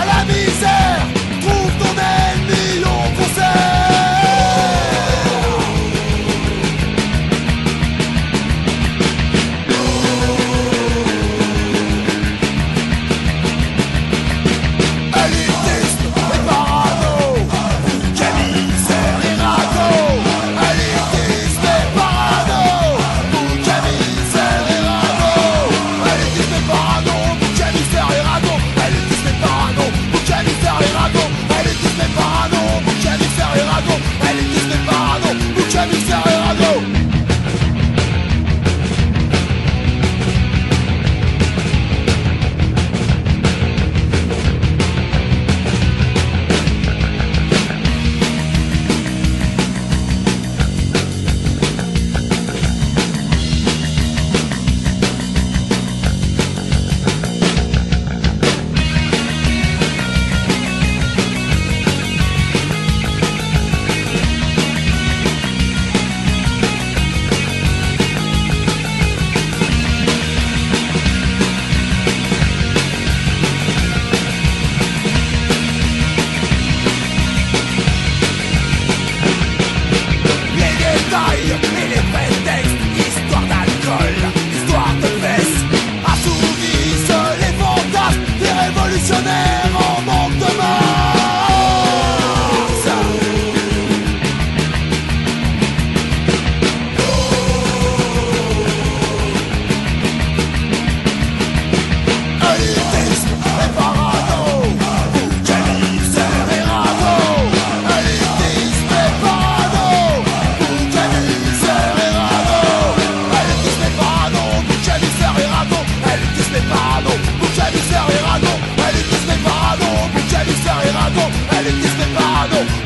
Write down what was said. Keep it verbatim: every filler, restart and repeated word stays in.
la misère, trouve ton ennemi au concert. Élitisme et parano, bouc émissaire et ragot. Élitisme et parano, bouc émissaire et ragot. Élitisme et parano, bouc émissaire et ragot. Élitisme et parano, bouc émissaire et ragot. Élitisme et parano, bouc émissaire et ragot. Élitisme et parano, bouc émissaire et ragot. Et les prétextes, histoire d'alcool, histoire de fesses, assouvissent les fantasmes des révolutionnaires en manque de mars. Élitisme et parano, bouc émissaire et ragot. Élitisme et parano, bouc émissaire et ragot. Élitisme et parano, bouc émissaire et ragot. Élitisme et parano, bouc émissaire et ragot. Élitisme et parano, bouc émissaire et ragot. Élitisme et parano.